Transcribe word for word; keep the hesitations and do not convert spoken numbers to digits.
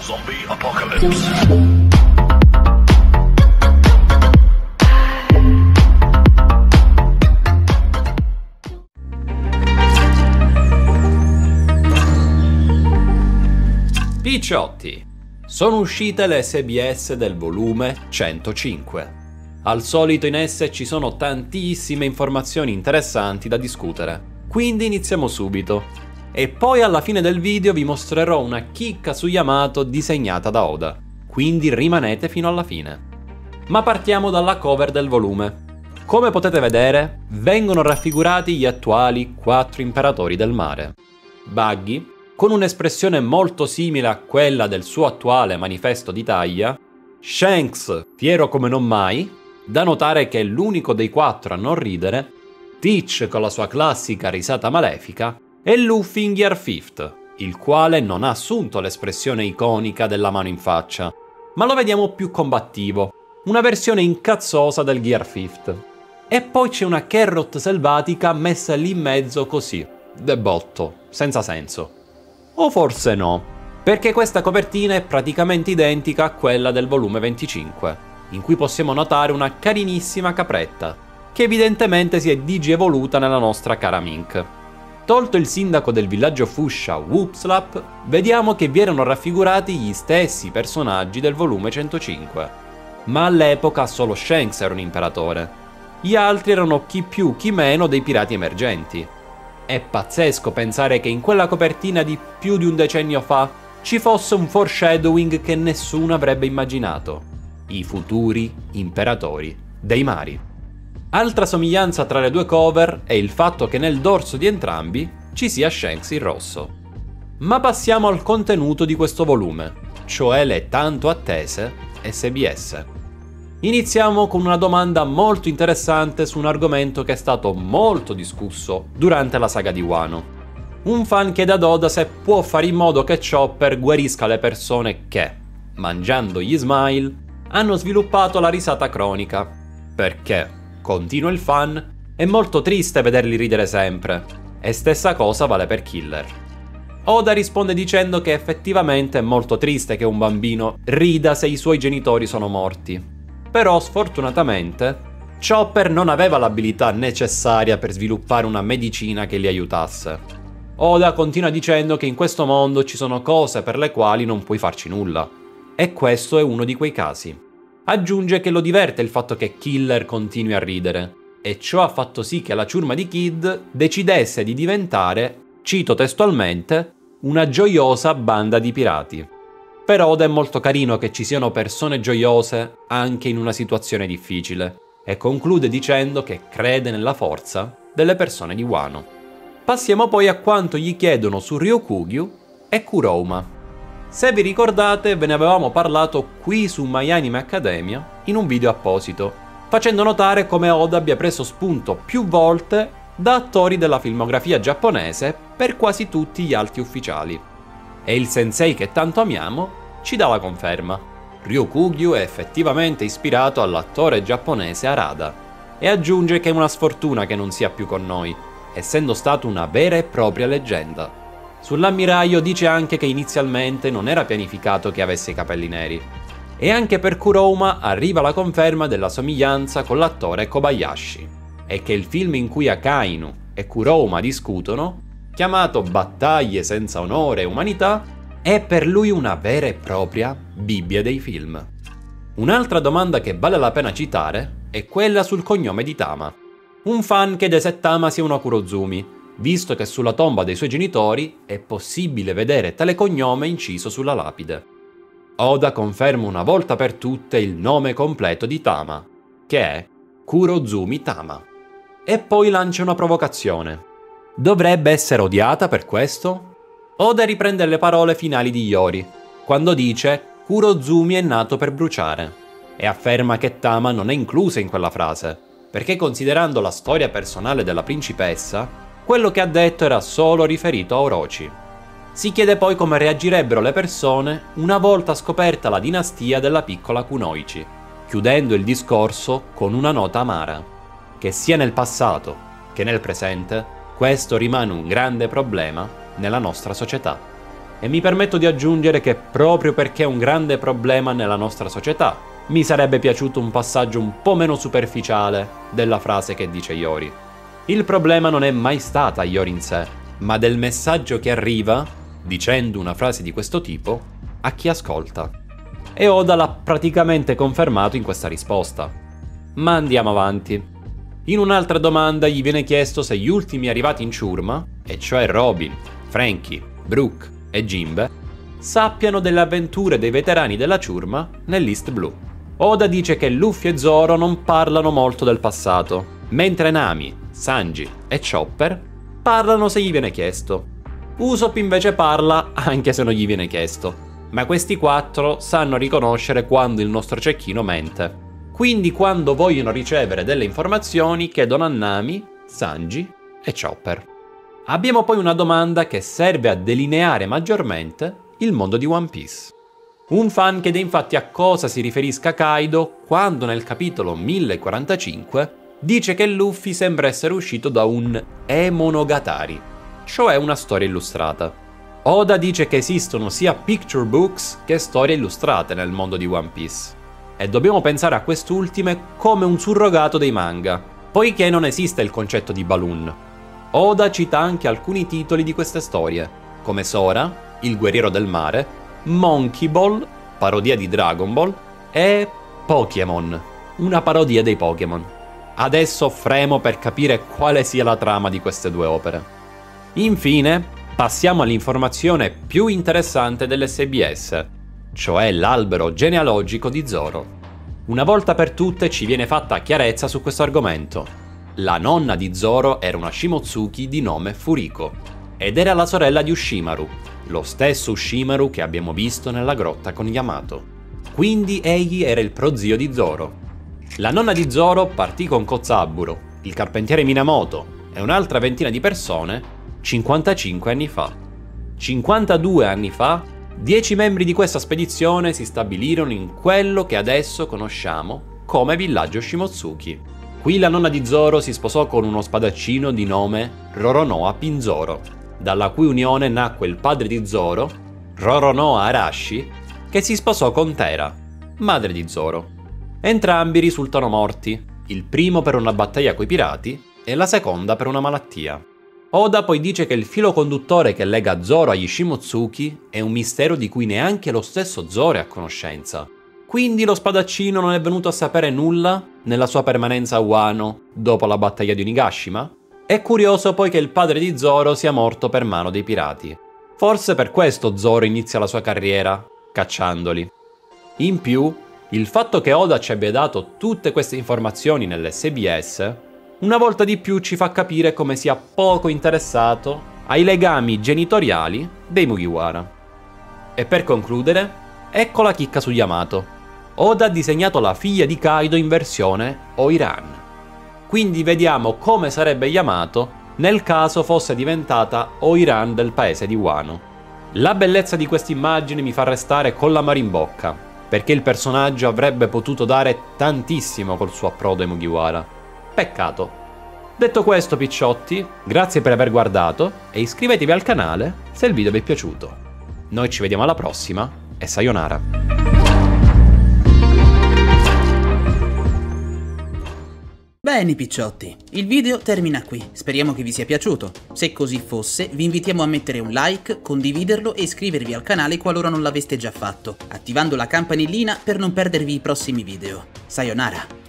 Zombie Apocalypse. Picciotti, sono uscite le S B S del volume centocinque. Al solito in esse ci sono tantissime informazioni interessanti da discutere, quindi iniziamo subito. E poi alla fine del video vi mostrerò una chicca su Yamato disegnata da Oda, quindi rimanete fino alla fine. Ma partiamo dalla cover del volume. Come potete vedere, vengono raffigurati gli attuali quattro imperatori del mare. Buggy, con un'espressione molto simile a quella del suo attuale manifesto di taglia, Shanks, fiero come non mai, da notare che è l'unico dei quattro a non ridere, Teach con la sua classica risata malefica, e Luffy in Gear Fifth, il quale non ha assunto l'espressione iconica della mano in faccia, ma lo vediamo più combattivo, una versione incazzosa del Gear Fifth. E poi c'è una Carrot selvatica messa lì in mezzo così, de botto, senza senso. O forse no, perché questa copertina è praticamente identica a quella del volume venticinque, in cui possiamo notare una carinissima capretta, che evidentemente si è digievoluta nella nostra cara Mink. Tolto il sindaco del villaggio Fushia, Whoopslap, vediamo che vi erano raffigurati gli stessi personaggi del volume centocinque. Ma all'epoca solo Shanks era un imperatore. Gli altri erano chi più chi meno dei pirati emergenti. È pazzesco pensare che in quella copertina di più di un decennio fa ci fosse un foreshadowing che nessuno avrebbe immaginato. I futuri imperatori dei mari. Altra somiglianza tra le due cover è il fatto che nel dorso di entrambi ci sia Shanks in rosso. Ma passiamo al contenuto di questo volume, cioè le tanto attese S B S. Iniziamo con una domanda molto interessante su un argomento che è stato molto discusso durante la saga di Wano. Un fan chiede ad Oda se può fare in modo che Chopper guarisca le persone che, mangiando gli smile, hanno sviluppato la risata cronica. Perché, continua il fan, è molto triste vederli ridere sempre, e stessa cosa vale per Killer. Oda risponde dicendo che effettivamente è molto triste che un bambino rida se i suoi genitori sono morti. Però sfortunatamente, Chopper non aveva l'abilità necessaria per sviluppare una medicina che li aiutasse. Oda continua dicendo che in questo mondo ci sono cose per le quali non puoi farci nulla, e questo è uno di quei casi. Aggiunge che lo diverte il fatto che Killer continui a ridere, e ciò ha fatto sì che la ciurma di Kid decidesse di diventare, cito testualmente, una gioiosa banda di pirati. Per Oda è molto carino che ci siano persone gioiose anche in una situazione difficile, e conclude dicendo che crede nella forza delle persone di Wano. Passiamo poi a quanto gli chiedono su Ryokugyu e Kurouma. Se vi ricordate, ve ne avevamo parlato qui su My Anime Academia in un video apposito, facendo notare come Oda abbia preso spunto più volte da attori della filmografia giapponese per quasi tutti gli alti ufficiali. E il sensei che tanto amiamo ci dà la conferma. Ryokugyu è effettivamente ispirato all'attore giapponese Harada, e aggiunge che è una sfortuna che non sia più con noi, essendo stato una vera e propria leggenda. Sull'ammiraglio dice anche che inizialmente non era pianificato che avesse i capelli neri. E anche per Kurouma arriva la conferma della somiglianza con l'attore Kobayashi, e che il film in cui Akainu e Kurouma discutono, chiamato Battaglie senza onore e umanità, è per lui una vera e propria Bibbia dei film. Un'altra domanda che vale la pena citare è quella sul cognome di Tama. Un fan chiede se Tama sia uno Kurozumi, visto che sulla tomba dei suoi genitori è possibile vedere tale cognome inciso sulla lapide. Oda conferma una volta per tutte il nome completo di Tama, che è Kurozumi Tama. E poi lancia una provocazione. Dovrebbe essere odiata per questo? Oda riprende le parole finali di Iori, quando dice Kurozumi è nato per bruciare, e afferma che Tama non è inclusa in quella frase, perché considerando la storia personale della principessa, quello che ha detto era solo riferito a Orochi. Si chiede poi come reagirebbero le persone una volta scoperta la dinastia della piccola Kunoichi, chiudendo il discorso con una nota amara, che sia nel passato che nel presente questo rimane un grande problema nella nostra società. E mi permetto di aggiungere che proprio perché è un grande problema nella nostra società, mi sarebbe piaciuto un passaggio un po' meno superficiale della frase che dice Iori. Il problema non è mai stata Iori in sé, ma del messaggio che arriva, dicendo una frase di questo tipo, a chi ascolta. E Oda l'ha praticamente confermato in questa risposta. Ma andiamo avanti. In un'altra domanda gli viene chiesto se gli ultimi arrivati in ciurma, e cioè Robin, Franky, Brook e Jinbe, sappiano delle avventure dei veterani della ciurma nell'East Blue. Oda dice che Luffy e Zoro non parlano molto del passato, mentre Nami, Sanji e Chopper parlano se gli viene chiesto. Usopp invece parla anche se non gli viene chiesto, ma questi quattro sanno riconoscere quando il nostro cecchino mente. Quindi quando vogliono ricevere delle informazioni chiedono a Nami, Sanji e Chopper. Abbiamo poi una domanda che serve a delineare maggiormente il mondo di One Piece. Un fan chiede infatti a cosa si riferisca Kaido quando nel capitolo mille quarantacinque dice che Luffy sembra essere uscito da un E-Monogatari, cioè una storia illustrata. Oda dice che esistono sia picture books che storie illustrate nel mondo di One Piece, e dobbiamo pensare a quest'ultime come un surrogato dei manga, poiché non esiste il concetto di balloon. Oda cita anche alcuni titoli di queste storie, come Sora, il guerriero del mare, Monkey Ball, parodia di Dragon Ball, e Pokémon, una parodia dei Pokémon. Adesso fremo per capire quale sia la trama di queste due opere. Infine, passiamo all'informazione più interessante dell'S B S, cioè l'albero genealogico di Zoro. Una volta per tutte ci viene fatta chiarezza su questo argomento. La nonna di Zoro era una Shimotsuki di nome Furiko, ed era la sorella di Ushimaru, lo stesso Ushimaru che abbiamo visto nella grotta con Yamato. Quindi egli era il prozio di Zoro. La nonna di Zoro partì con Kozaburo, il carpentiere Minamoto e un'altra ventina di persone cinquantacinque anni fa. cinquantadue anni fa, dieci membri di questa spedizione si stabilirono in quello che adesso conosciamo come villaggio Shimotsuki. Qui la nonna di Zoro si sposò con uno spadaccino di nome Roronoa Pinzoro, dalla cui unione nacque il padre di Zoro, Roronoa Arashi, che si sposò con Tera, madre di Zoro. Entrambi risultano morti, il primo per una battaglia coi pirati e la seconda per una malattia. Oda poi dice che il filo conduttore che lega Zoro agli Shimotsuki è un mistero di cui neanche lo stesso Zoro è a conoscenza. Quindi lo spadaccino non è venuto a sapere nulla nella sua permanenza a Wano dopo la battaglia di Onigashima? È curioso poi che il padre di Zoro sia morto per mano dei pirati. Forse per questo Zoro inizia la sua carriera, cacciandoli. In più, il fatto che Oda ci abbia dato tutte queste informazioni nell'S B S, una volta di più ci fa capire come sia poco interessato ai legami genitoriali dei Mugiwara. E per concludere, ecco la chicca su Yamato. Oda ha disegnato la figlia di Kaido in versione Oiran. Quindi vediamo come sarebbe Yamato nel caso fosse diventata Oiran del paese di Wano. La bellezza di questa immagine mi fa restare con l'amaro in bocca, perché il personaggio avrebbe potuto dare tantissimo col suo approdo ai Mugiwara. Peccato. Detto questo, picciotti, grazie per aver guardato e iscrivetevi al canale se il video vi è piaciuto. Noi ci vediamo alla prossima e sayonara. Bene picciotti, il video termina qui, speriamo che vi sia piaciuto. Se così fosse, vi invitiamo a mettere un like, condividerlo e iscrivervi al canale qualora non l'aveste già fatto, attivando la campanellina per non perdervi i prossimi video. Sayonara!